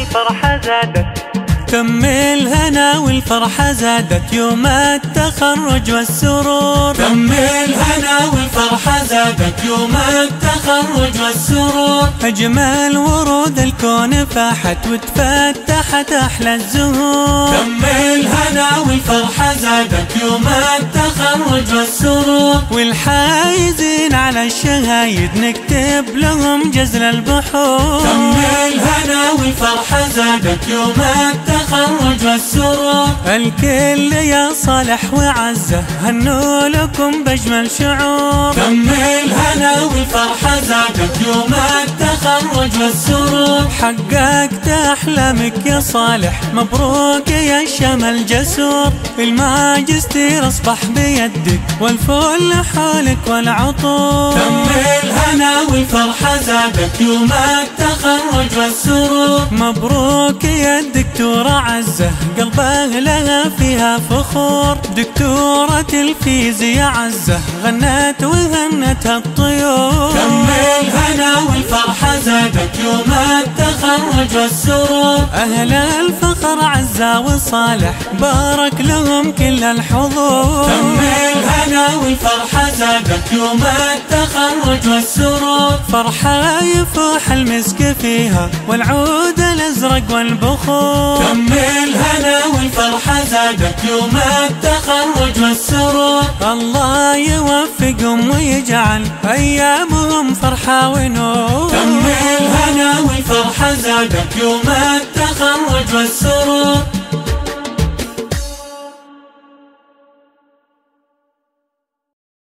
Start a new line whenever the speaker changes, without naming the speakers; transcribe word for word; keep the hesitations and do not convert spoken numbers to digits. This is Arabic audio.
والفرحة زادت.
كم الهنا والفرحة زادت يوم التخرج والسرور.
كم الهنا والفرحة زادت يوم التخرج والسرور.
أجمل ورود الكون فاحت وتفتحت أحلى الزهور.
كم الهنا والفرحة زادت يوم التخرج والسرور.
والحايزين على الشهايد نكتب لهم جزل البحور.
كم الهنا والفرحة زادت يوم التخرج والسرور.
الكل يا صالح وعزه هنوا لكم بأجمل شعور.
كم الهنا والفرحة زادت يوم التخرج والسرور.
حققت أحلامك يا صالح مبروك يا الشمل جسور. الماجستير أصبح بيدك والفل حولك والعطور.
كم الهنا والفرحة زادت يوم التخرج والسرور.
مبروك يا الدكتورة عزة قلبه لها فيها فخور. دكتورة الفيزياء عزة غنت وغنتها الطيور.
كم الهنا والفرحة زادت يوم التخرج والسرور.
أهل الفخر عزة وصالح بارك لهم كل الحضور.
كم الهنا والفرحة زادت يوم التخرج والسرور.
فرحة يفوح المسك فيها والعود الأزرق والبخور.
كم الهنا والفرحة زادت يوم التخرج والسرور.
الله يوفقهم ويجعل أيامهم فرحة ونور.
كم الهنا والفرحة زادت يوم التخرج والسرور.